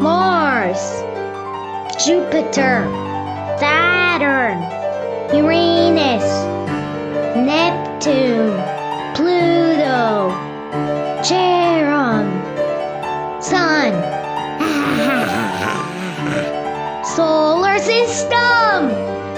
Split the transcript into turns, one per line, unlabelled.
Mars, Jupiter, Saturn, Uranus, Neptune, Pluto, Charon, Sun, Solar System.